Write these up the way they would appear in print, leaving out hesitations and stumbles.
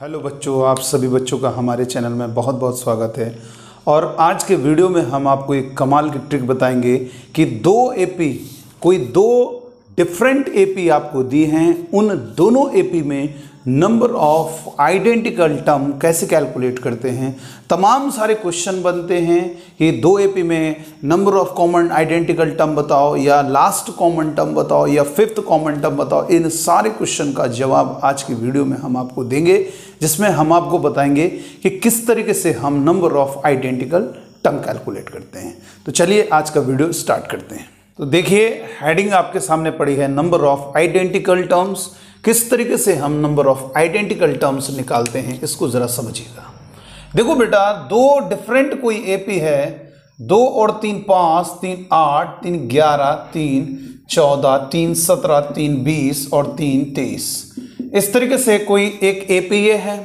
Hello बच्चों, आप सभी बच्चों का हमारे चैनल में बहुत बहुत स्वागत है। और आज के वीडियो में हम आपको एक कमाल की ट्रिक बताएंगे कि कोई दो डिफरेंट एपी आपको दी हैं, उन दोनों एपी में नंबर ऑफ आइडेंटिकल टर्म कैसे कैलकुलेट करते हैं। तमाम सारे क्वेश्चन बनते हैं कि दो एपी में number of common identical term बताओ, या लास्ट कॉमन टर्म बताओ, या फिफ्थ कॉमन टर्म बताओ। इन सारे क्वेश्चन का जवाब आज की वीडियो में हम आपको देंगे, जिसमें हम आपको बताएंगे कि किस तरीके से हम number of identical term calculate करते हैं। तो चलिए आज का वीडियो स्टार्ट करते हैं। तो देखिए, हेडिंग आपके सामने पड़ी है नंबर ऑफ आइडेंटिकल टर्म्स। किस तरीके से हम नंबर ऑफ आइडेंटिकल टर्म्स निकालते हैं, इसको जरा समझिएगा। देखो बेटा, दो डिफरेंट कोई एपी है, 2 और 3 5, 3 8, 3 11, 3 14, 3 17, 3 20 और 3 23। इस तरीके से कोई एक एपी ये है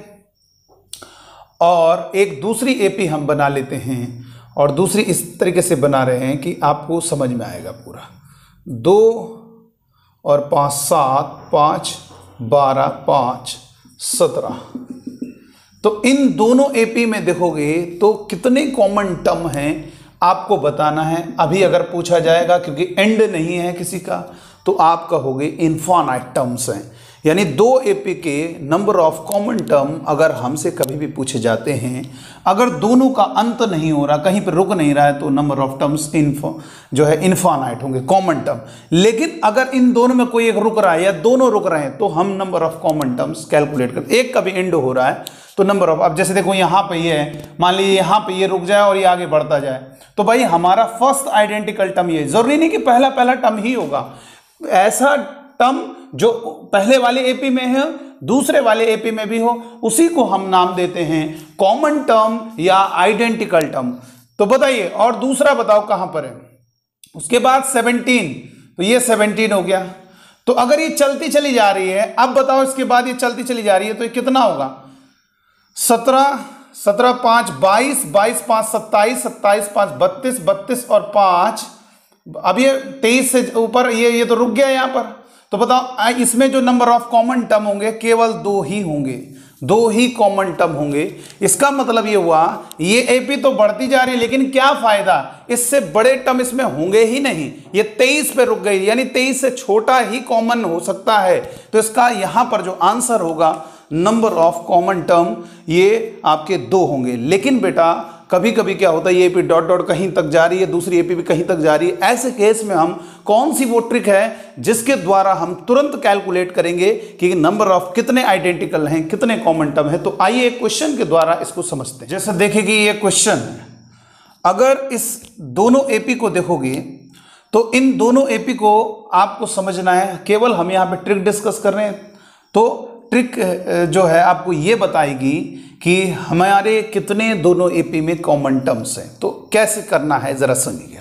और एक दूसरी एपी हम बना लेते हैं, और दूसरी इस तरीके से बना रहे हैं कि आपको समझ में आएगा पूरा। 2 और 5 7, 5 12, 5 17। तो इन दोनों एपी में देखोगे तो कितने कॉमन टर्म हैं आपको बताना है। अभी अगर पूछा जाएगा, क्योंकि एंड नहीं है किसी का, तो आप कहोगे इनफाइनाइट टर्म्स हैं। यानी दो एपी के नंबर ऑफ कॉमन टर्म अगर हमसे कभी भी पूछे जाते हैं, अगर दोनों का अंत नहीं हो रहा, कहीं पर रुक नहीं रहा है, तो नंबर ऑफ टर्म्स इनफाइनाइट होंगे, कॉमन टर्म। लेकिन अगर इन दोनों में कोई एक रुक रहा है या दोनों रुक रहे हैं, तो हम number of common terms calculate करते हैं। एक का भी एंड हो रहा है तो नंबर ऑफ, अब जैसे देखो यहाँ पे ये है, मान लीजिए यहाँ पे ये रुक जाए और ये आगे बढ़ता जाए, तो भाई हमारा फर्स्ट आइडेंटिकल टर्म ये, जरूरी नहीं कि पहला टर्म ही होगा। ऐसा टर्म जो पहले वाले एपी में है, दूसरे वाले एपी में भी हो, उसी को हम नाम देते हैं कॉमन टर्म या आइडेंटिकल टर्म। तो बताइए, और दूसरा बताओ कहां पर है। उसके बाद 17, तो ये 17 हो गया। तो अगर ये चलती चली जा रही है, अब बताओ इसके बाद ये चलती चली जा रही है, तो ये कितना होगा। 17 17 5 22, 22 5 27, 27 5 32, 32 और 5, अब ये 23 से ऊपर ये तो रुक गया यहां पर। तो बताओ इसमें जो नंबर ऑफ कॉमन टर्म होंगे केवल 2 ही होंगे, 2 ही कॉमन टर्म होंगे। इसका मतलब ये हुआ, ये एपी तो बढ़ती जा रही है, लेकिन क्या फायदा, इससे बड़े टर्म इसमें होंगे ही नहीं। ये 23 पे रुक गई, यानी 23 से छोटा ही कॉमन हो सकता है। तो इसका यहां पर जो आंसर होगा, नंबर ऑफ कॉमन टर्म ये आपके 2 होंगे। लेकिन बेटा कभी कभी क्या होता है, ये एपी डॉट डॉट कहीं तक जा रही है, दूसरी एपी भी कहीं तक जा रही है। ऐसे केस में हम कौन सी वो ट्रिक है जिसके द्वारा हम तुरंत कैलकुलेट करेंगे कि नंबर ऑफ कितने आइडेंटिकल हैं, कितने कॉमन टर्म है। तो आइए एक क्वेश्चन के द्वारा इसको समझते हैं। जैसे देखिए कि ये क्वेश्चन है, अगर इस दोनों एपी को देखोगे तो इन दोनों एपी को आपको समझना है। केवल हम यहाँ पे ट्रिक डिस्कस कर रहे हैं, तो ट्रिक जो है आपको ये बताएगी कि हमारे कितने दोनों एपी में कॉमन टर्म्स हैं। तो कैसे करना है जरा सुनिए।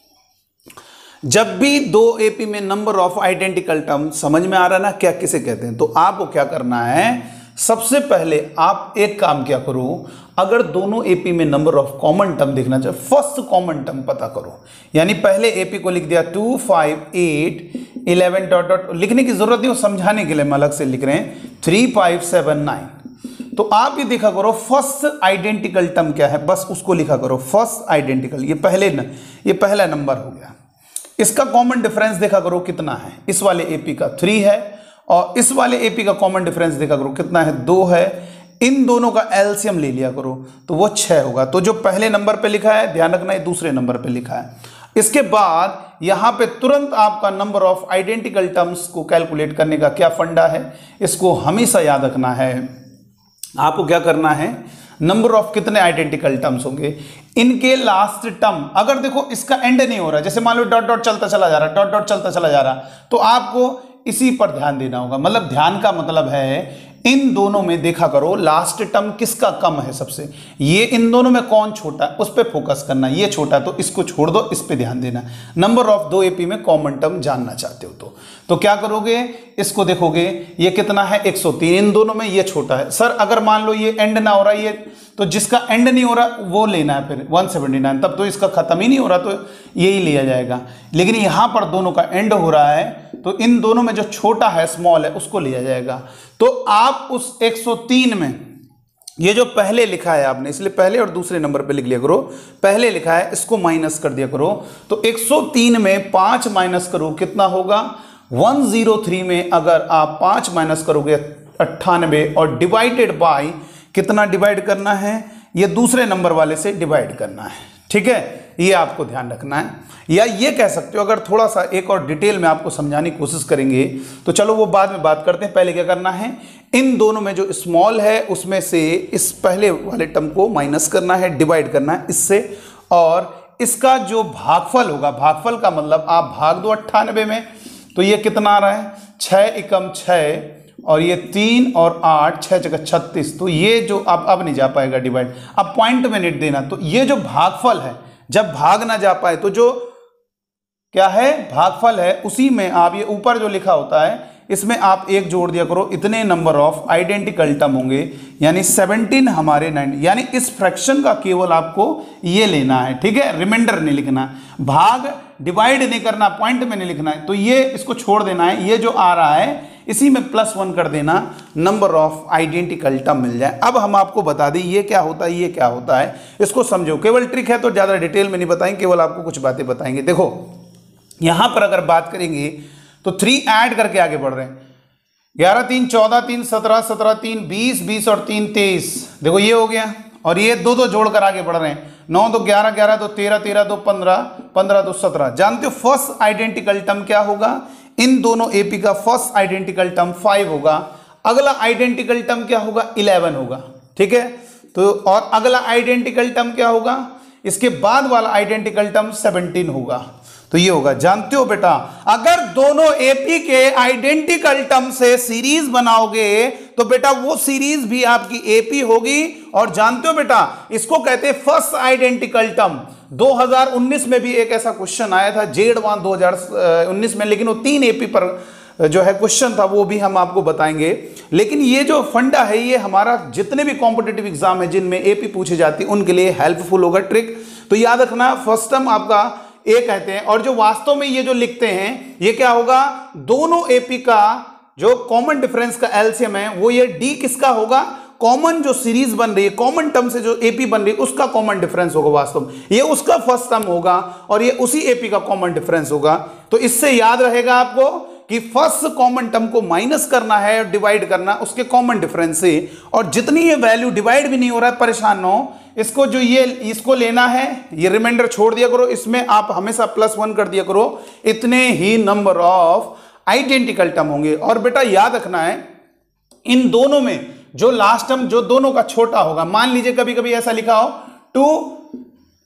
जब भी दो एपी में नंबर ऑफ आइडेंटिकल टर्म, समझ में आ रहा ना क्या किसे कहते हैं, तो आपको क्या करना है, सबसे पहले आप एक काम क्या करो, अगर दोनों एपी में नंबर ऑफ कॉमन टर्म देखना चाहे, फर्स्ट कॉमन टर्म पता करो। यानी पहले एपी को लिख दिया 2 5 8 11 डॉट डॉट, लिखने की जरूरत नहीं, वो समझाने के लिए हम अलग से लिख रहे हैं 3 5 7 9। तो आप ये देखा करो फर्स्ट आइडेंटिकल टर्म क्या है, बस उसको लिखा करो फर्स्ट आइडेंटिकल। ये पहला नंबर हो गया। इसका कॉमन डिफरेंस देखा करो कितना है। इस वाले एपी का 3 है, और इस वाले एपी का कॉमन डिफरेंस देखा करो कितना है, 2 है। इन दोनों का एलसीएम ले लिया करो, तो वो 6 होगा। तो जो पहले नंबर पे लिखा है, ध्यान रखना ये दूसरे नंबर पे लिखा है। इसके बाद यहां पे तुरंत आपका नंबर ऑफ आइडेंटिकल टर्म्स को कैलकुलेट करने का क्या फंडा है, इसको हमेशा याद रखना है। आपको क्या करना है, नंबर ऑफ कितने आइडेंटिकल टर्म्स होंगे, इनके लास्ट टर्म, अगर देखो इसका एंड नहीं हो रहा, जैसे मान लो डॉट डॉट चलता चला जा रहा, डॉट डॉट चलता चला जा रहा, तो आपको इसी पर ध्यान देना होगा। मतलब ध्यान का मतलब है, इन दोनों में देखा करो लास्ट टर्म किसका कम है सबसे, ये इन दोनों में कौन छोटा है उस पर फोकस करना। ये छोटा है तो इसको छोड़ दो, इस पे ध्यान देना। नंबर ऑफ दो एपी में कॉमन टर्म जानना चाहते हो तो क्या करोगे, इसको देखोगे ये कितना है 103, इन दोनों में ये छोटा है। सर अगर मान लो ये एंड ना हो रहा है, ये तो जिसका एंड नहीं हो रहा वो लेना है फिर 179, तब तो इसका खत्म ही नहीं हो रहा तो यही लिया जाएगा। लेकिन यहाँ पर दोनों का एंड हो रहा है तो इन दोनों में जो छोटा है स्मॉल है उसको लिया जाएगा। तो आप उस 103 में ये जो पहले लिखा है आपने, इसलिए पहले और दूसरे नंबर पे लिख लिया करो, पहले लिखा है इसको माइनस कर दिया करो। तो 103 में 5 माइनस करो कितना होगा, 103 में अगर आप 5 माइनस करोगे 98 और डिवाइडेड बाय कितना डिवाइड करना है, ये दूसरे नंबर वाले से डिवाइड करना है। ठीक है, ये आपको ध्यान रखना है। या ये कह सकते हो, अगर थोड़ा सा एक और डिटेल में आपको समझाने की कोशिश करेंगे तो चलो वो बाद में बात करते हैं। पहले क्या करना है, इन दोनों में जो स्मॉल है उसमें से इस पहले वाले टर्म को माइनस करना है, डिवाइड करना है इससे, और इसका जो भागफल होगा, भागफल का मतलब आप भाग दो 98 में, तो ये कितना आ रहा है 6 एकम 6 और ये 3 और 8 6 जगह 36। तो ये जो अब नहीं जा पाएगा डिवाइड, अब पॉइंट में नहीं देना। तो ये जो भागफल है, जब भाग ना जा पाए तो जो क्या है भागफल है, उसी में आप ये ऊपर जो लिखा होता है इसमें आप एक जोड़ दिया करो, इतने नंबर ऑफ आइडेंटिकल टर्म होंगे, यानी 17 हमारे 9, यानी इस फ्रैक्शन का केवल आपको ये लेना है। ठीक है, रिमाइंडर नहीं लिखना, भाग डिवाइड नहीं करना, पॉइंट में नहीं लिखना है। तो ये इसको छोड़ देना है, ये जो आ रहा है इसी में +1 कर देना, नंबर ऑफ आइडेंटिकल टर्म मिल जाए। अब हम आपको बता दें ये क्या होता है, ये क्या होता है, इसको समझो। केवल ट्रिक है तो ज़्यादा डिटेल में नहीं बताएंगे, केवल आपको कुछ बातें बताएंगे। देखो यहां पर अगर बात करेंगे तो 3 ऐड करके आगे बढ़ रहे हैं, 11 3 14 3 17 17 3 20 20 और 3 23, देखो ये हो गया। और ये दो जोड़कर आगे बढ़ रहे हैं, 9 2 11 11 2 13 13 2 15 15 2 17। जानते हो फर्स्ट आइडेंटिकल टर्म क्या होगा, इन दोनों एपी का फर्स्ट आइडेंटिकल टर्म 5 होगा, अगला आइडेंटिकल टर्म क्या होगा 11 होगा। ठीक है, तो और अगला आइडेंटिकल टर्म क्या होगा, इसके बाद वाला आइडेंटिकल टर्म 17 होगा। तो ये होगा। जानते हो बेटा, अगर दोनों एपी के आइडेंटिकल टर्म से सीरीज बनाओगे तो बेटा वो सीरीज भी आपकी एपी होगी। और जानते हो बेटा, इसको कहते हैं फर्स्ट आइडेंटिकल टर्म। 2019 में भी एक ऐसा क्वेश्चन आया था जेड1 2019 में, लेकिन वो 3 एपी पर जो है क्वेश्चन था, वो भी हम आपको बताएंगे। लेकिन ये जो फंडा है ये हमारा जितने भी कॉम्पिटिटिव एग्जाम है जिनमें एपी पूछी जाती है उनके लिए हेल्पफुल होगा ट्रिक। तो याद रखना, फर्स्ट टर्म आपका ए कहते हैं, और जो वास्तव में ये जो लिखते हैं ये क्या होगा, दोनों एपी का जो कॉमन डिफरेंस का एलसीएम है वो ये डी किसका होगा, कॉमन जो सीरीज बन रही है, कॉमन टर्म से जो एपी बन रही है उसका कॉमन डिफरेंस होगा। वास्तव में ये उसका फर्स्ट टर्म होगा और ये उसी एपी का कॉमन डिफरेंस होगा। तो इससे याद रहेगा आपको कि फर्स्ट कॉमन टर्म को माइनस करना है और डिवाइड करना उसके कॉमन डिफरेंस से। और जितनी ये वैल्यू डिवाइड भी नहीं हो रहा है, परेशान न हो, इसको जो ये इसको लेना है, ये रिमाइंडर छोड़ दिया करो, इसमें आप हमेशा +1 कर दिया करो, इतने ही नंबर ऑफ आइडेंटिकल टर्म होंगे। और बेटा याद रखना है, इन दोनों में जो लास्ट टर्म जो दोनों का छोटा होगा, मान लीजिए कभी कभी ऐसा लिखा हो 2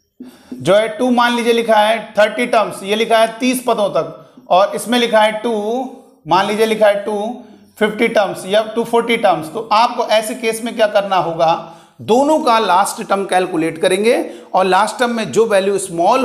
जो है 2 मान लीजिए लिखा है 30 टर्म्स, ये लिखा है 30 पदों तक, और इसमें लिखा है 2 मान लीजिए लिखा है 250 टर्म्स या 240 टर्म्स। तो आपको ऐसे केस में क्या करना होगा, दोनों का लास्ट टर्म कैलकुलेट करेंगे और लास्ट टर्म में जो वैल्यू स्मॉल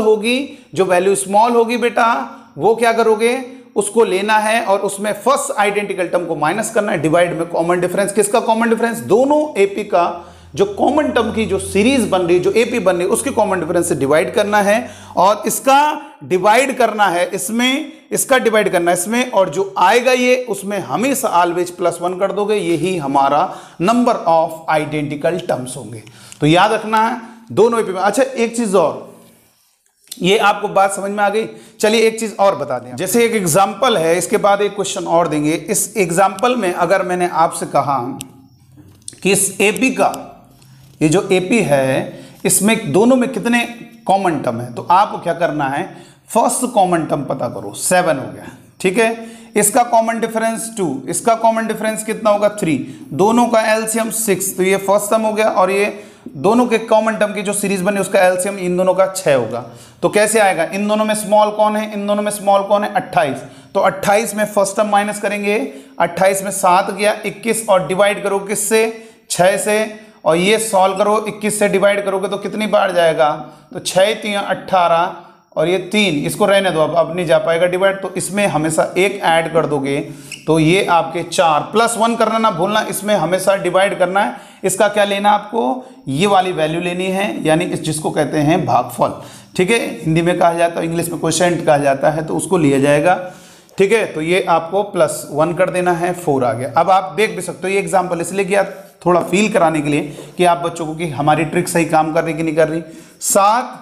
होगी बेटा वो क्या करोगे, उसको लेना है और उसमें फर्स्ट आइडेंटिकल टर्म को माइनस करना है, डिवाइड में कॉमन डिफरेंस। किसका कॉमन डिफरेंस, दोनों एपी का जो कॉमन टर्म की जो सीरीज बन रही, जो एपी बन रही, उसके कॉमन डिफरेंस से डिवाइड करना है और इसका डिवाइड करना है इसमें, इसका डिवाइड करना है इसमें, और जो आएगा ये उसमें हमेशा ऑलवेज +1 कर दोगे, यही हमारा नंबर ऑफ आइडेंटिकल टर्म्स होंगे। तो याद रखना है दोनों एपी में। अच्छा एक चीज और, ये आपको बात समझ में आ गई। चलिए एक चीज और बता दें, जैसे एक एग्जांपल है, इसके बाद एक क्वेश्चन और देंगे। इस एग्जांपल में अगर मैंने आपसे कहा कि इस एपी का, ये जो एपी है इसमें दोनों में कितने कॉमन टर्म है, तो आपको क्या करना है, फर्स्ट कॉमन टर्म पता करो, 7 हो गया। ठीक है, इसका कॉमन डिफरेंस 2, इसका कॉमन डिफरेंस कितना होगा 3, दोनों का एलसीएम 6, तो ये फर्स्ट टर्म हो गया। और ये दोनों के कॉमन टर्म की जो सीरीज बनी उसका एलसीएम इन दोनों का 6 होगा। तो कैसे आएगा, इन दोनों में स्मॉल कौन है, इन दोनों में स्मॉल कौन है 28, तो 28 में फर्स्ट टर्म माइनस करेंगे, 28 में 7 गया 21, और डिवाइड करो किससे, 6 से, और ये सॉल्व करो 21 से डिवाइड करोगे तो कितनी बार जाएगा, तो 6 3 18 और ये 3, इसको रहने दो, अब नहीं जा पाएगा डिवाइड, तो इसमें हमेशा 1 ऐड कर दोगे तो ये आपके 4 +1 करना ना भूलना, इसमें हमेशा डिवाइड करना है। इसका क्या लेना आपको, ये वाली वैल्यू लेनी है, यानी जिसको कहते हैं भागफल, ठीक है, हिंदी में कहा जाता है, इंग्लिश में क्वोशिएंट कहा जाता है, तो उसको लिया जाएगा, ठीक है। तो ये आपको +1 कर देना है, 4 आ गया। अब आप देख भी सकते हो, ये एग्जाम्पल इसलिए किया थोड़ा फील कराने के लिए कि आप बच्चों को कि हमारी ट्रिक सही काम कर रही कि नहीं कर रही। 7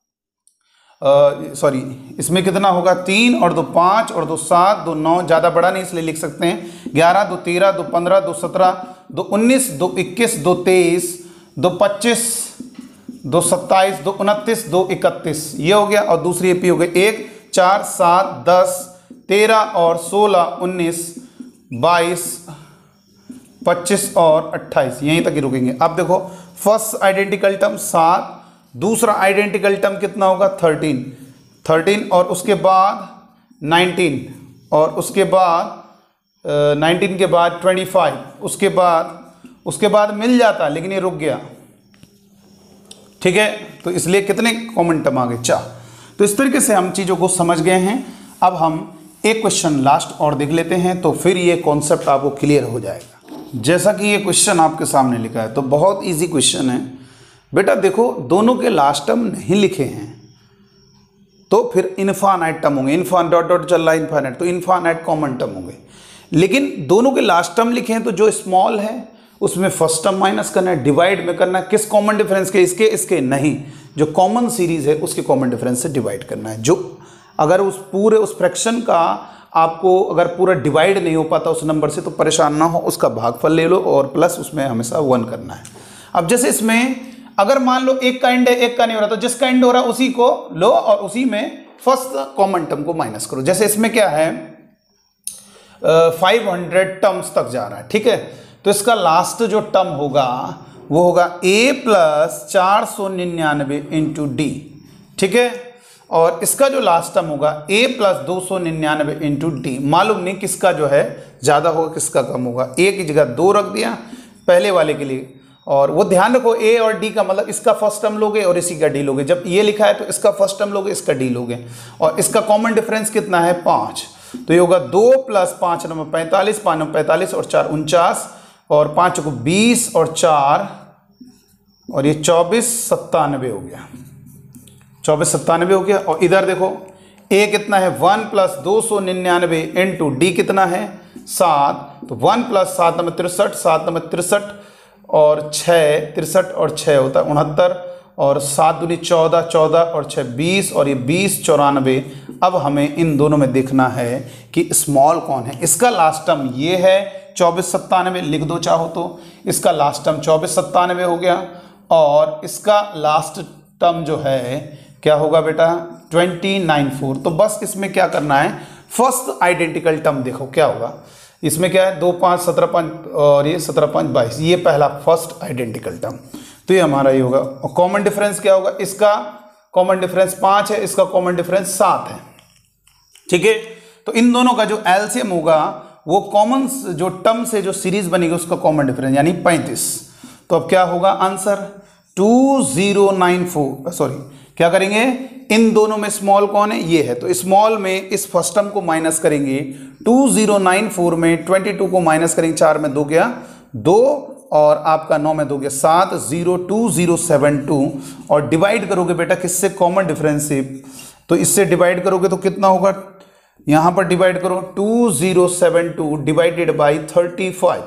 सॉरी इसमें कितना होगा, 3 और 2 5 और 2 7 2 9, ज़्यादा बड़ा नहीं इसलिए लिख सकते हैं, 11 2 13 2 15 2 17 2 19 2 21 2 23 2 25 2 27 2 29 2 31, ये हो गया। और दूसरी एपी हो गई 1 4 7 10 13 और 16 19 22 25 और 28, यहीं तक ही रुकेंगे। अब देखो फर्स्ट आइडेंटिकल टर्म 7, दूसरा आइडेंटिकल टर्म कितना होगा 13 और उसके बाद 19 और उसके बाद 19 के बाद 25, उसके बाद मिल जाता लेकिन ये रुक गया, ठीक है। तो इसलिए कितने कॉमन टर्म आ गए, 4। तो इस तरीके से हम चीज़ों को समझ गए हैं। अब हम एक क्वेश्चन लास्ट और देख लेते हैं, तो फिर ये कॉन्सेप्ट आपको क्लियर हो जाएगा। जैसा कि ये क्वेश्चन आपके सामने लिखा है, तो बहुत ईजी क्वेश्चन है बेटा। देखो दोनों के लास्ट टर्म नहीं लिखे हैं तो फिर इनफाइनाइट टर्म होंगे, इनफाइनाइट डॉट डॉट चल रहा है इनफाइनाइट, तो इनफाइनाइट कॉमन टर्म होंगे। लेकिन दोनों के लास्ट टर्म लिखे हैं तो जो स्मॉल है उसमें फर्स्ट टर्म माइनस करना है, डिवाइड में करना है, किस कॉमन डिफरेंस के, इसके नहीं, जो कॉमन सीरीज है उसके कॉमन डिफरेंस से डिवाइड करना है। जो अगर उस फ्रैक्शन का आपको अगर पूरा डिवाइड नहीं हो पाता उस नंबर से तो परेशान ना हो, उसका भागफल ले लो और प्लस उसमें हमेशा 1 करना है। अब जैसे इसमें अगर मान लो एक का एंड है एक का नहीं हो रहा, तो जिस का एंड हो रहा है उसी को लो और उसी में फर्स्ट कॉमन टर्म को माइनस करो। जैसे इसमें क्या है 500 टर्म्स तक जा रहा है, ठीक है, तो इसका लास्ट जो टर्म होगा वो होगा a + 499 × d, ठीक है। और इसका जो लास्ट टर्म होगा a + 299 × d। मालूम नहीं किसका जो है ज़्यादा होगा किसका कम होगा, a की जगह 2 रख दिया पहले वाले के लिए। और वो ध्यान रखो a और d का मतलब इसका फर्स्ट टर्म लोगे और इसी का d लोगे, जब ये लिखा है तो इसका फर्स्ट टर्म लोगे इसका d लोगे, और इसका कॉमन डिफरेंस कितना है 5, तो ये होगा 2 + 5 × 45, 5 × 45 और 4 49 और 5 को 20 और 4 और ये 24 97 हो गया, 24 97 हो गया। और इधर देखो a कितना है 1 + 299 × d कितना है 7, तो 1 + 7 × 63, 7 × 63 और 6 63 और 6 होता है 69 और 7 दूनी 14 14 और 6 20 और ये 20 94। अब हमें इन दोनों में देखना है कि स्मॉल कौन है। इसका लास्ट टर्म ये है 24 97 लिख दो चाहो तो, इसका लास्ट टर्म 24 97 हो गया और इसका लास्ट टर्म जो है क्या होगा बेटा 294। तो बस इसमें क्या करना है, फर्स्ट आइडेंटिकल टर्म देखो क्या होगा, इसमें क्या है 2 5 17 5 और ये 17 5 22, ये पहला फर्स्ट आइडेंटिकल टर्म, तो ये हमारा ये होगा। और कॉमन डिफरेंस क्या होगा, इसका कॉमन डिफरेंस 5 है, इसका कॉमन डिफरेंस 7 है, ठीक है। तो इन दोनों का जो एलसीएम होगा वो कॉमन जो टर्म से जो सीरीज बनेगी उसका कॉमन डिफरेंस यानी 35। तो अब क्या होगा आंसर 2094, सॉरी क्या करेंगे, इन दोनों में स्मॉल कौन है ये है, तो स्मॉल में इस फर्स्ट टर्म को माइनस करेंगे, 2094 में 22 को माइनस करेंगे, 4 में 2 गया 2 और आपका 9 में 2 गया 7, 02072 और डिवाइड करोगे बेटा किससे, कॉमन डिफरेंस से, तो इससे डिवाइड करोगे तो कितना होगा, यहां पर डिवाइड करो 2072 डिवाइडेड बाई 35,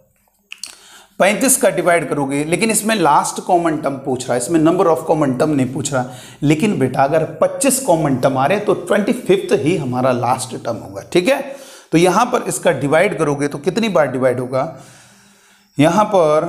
35 का डिवाइड करोगे, लेकिन इसमें लास्ट कॉमन टर्म पूछ रहा है, इसमें नंबर ऑफ कॉमन टर्म नहीं पूछ रहा। लेकिन बेटा अगर 25 कॉमन टर्म आ रहे तो 25th ही हमारा लास्ट टर्म होगा, ठीक है। तो यहां पर इसका डिवाइड करोगे तो कितनी बार डिवाइड होगा, यहां पर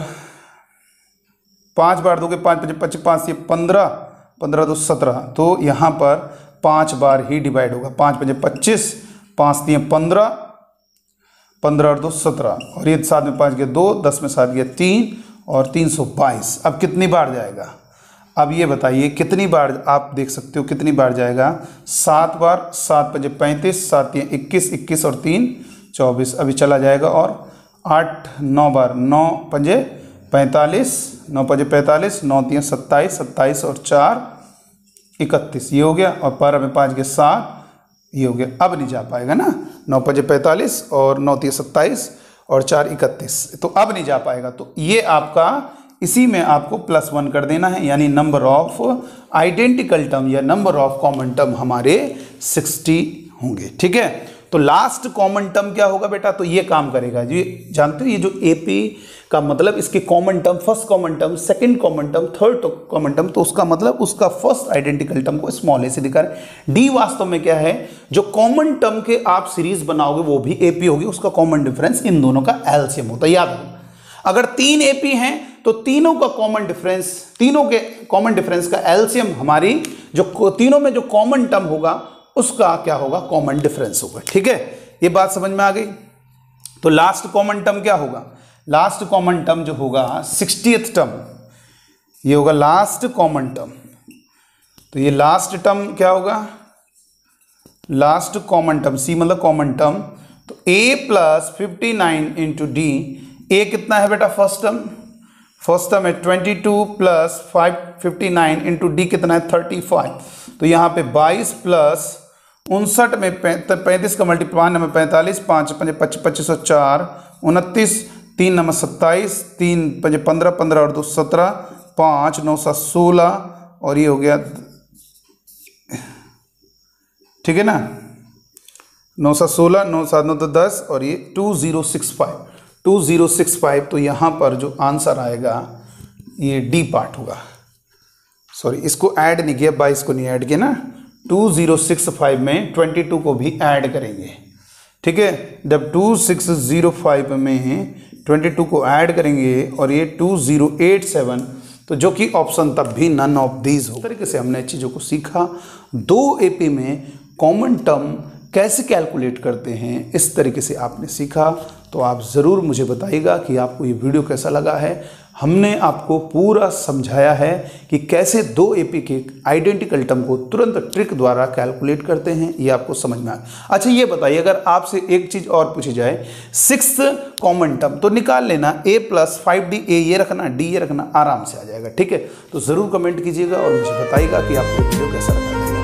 5 बार दोगे, 5 5 25 5 ये 15 15 2 17, तो यहां पर 5 बार ही डिवाइड होगा, 5 5 25 5 3 15 15 और 2 17 और ये 7 में 5 गया 2, 10 में 7 गया 3 और 322। अब कितनी बार जाएगा, अब ये बताइए कितनी बार, आप देख सकते हो कितनी बार जाएगा, 7 बार, 7 5 35, 7 3 21, 21 और 3 24, अभी चला जाएगा और 8 9 बार, 9 5 45, 9 5 45, 9 3 27, 27 और 4 31 ये हो गया, और 12 में 5 के 7 ये हो गया। अब नहीं जा पाएगा ना, 9 5 45 और 9 3 27 और 4 31, तो अब नहीं जा पाएगा। तो ये आपका इसी में आपको +1 कर देना है, यानी नंबर ऑफ आइडेंटिकल टर्म या नंबर ऑफ कॉमन टर्म हमारे 60 होंगे। ठीक है, तो लास्ट कॉमन टर्म क्या होगा बेटा, तो ये काम करेगा जी। जानते हो ये जो एपी का मतलब, इसके common term, first common term, second common term, third common term, तो उसका मतलब उसका फर्स्ट आइडेंटिकल टर्म को स्मॉल ए से दिखा रहे। डी वास्तव में क्या है, जो कॉमन टर्म के आप सीरीज बनाओगे वो भी एपी होगी, उसका कॉमन डिफरेंस इन दोनों का एलसीएम होता है। याद रखो, अगर 3 एपी हैं तो तीनों का कॉमन डिफरेंस, तीनों के कॉमन डिफरेंस का एलसीएम हमारी जो तीनों में जो कॉमन टर्म होगा उसका क्या होगा, कॉमन डिफरेंस होगा। ठीक है, ये बात समझ में आ गई। तो लास्ट कॉमन टर्म क्या होगा, लास्ट कॉमन टर्म जो होगा 60th टर्म, ये होगा लास्ट कॉमन टर्म। तो ये लास्ट टर्म क्या होगा, लास्ट कॉमन टर्म, सी मतलब कॉमन टर्म, तो a + 59 × d, a कितना है बेटा, फर्स्ट टर्म है 22 + 59 × d कितना है 35, तो यहाँ पे 22 + 59 में 35 का मल्टीप्लाई में 45, 5 5 25 और 4 29, 3 9 27, 3 5 15, 15 और 2 17, 5 9 7 16 और ये हो गया, ठीक है ना, 9 7 16, 9 7 9 10 और ये 2065, तो यहाँ पर जो आंसर आएगा ये डी पार्ट होगा। सॉरी, इसको ऐड नहीं किया, 22 को नहीं ऐड किया ना, 2065 में 22 को भी ऐड करेंगे। ठीक है, जब 2605 में 22 को ऐड करेंगे और ये 2087, तो जो कि ऑप्शन तब भी नन ऑफ दीज हो। इस तरीके से हमने चीज़ों को सीखा। 2 एपी में कॉमन टर्म कैसे कैलकुलेट करते हैं, इस तरीके से आपने सीखा। तो आप ज़रूर मुझे बताइएगा कि आपको ये वीडियो कैसा लगा है। हमने आपको पूरा समझाया है कि कैसे 2 एपी के आइडेंटिकल टर्म को तुरंत ट्रिक द्वारा कैलकुलेट करते हैं, ये आपको समझ में आया। अच्छा ये बताइए, अगर आपसे एक चीज़ और पूछी जाए, 6th कॉमन टर्म, तो निकाल लेना a + 5d, a ये रखना, d ये रखना, आराम से आ जाएगा। ठीक है, तो ज़रूर कमेंट कीजिएगा और मुझे बताइएगा कि आपको वीडियो कैसा लगा।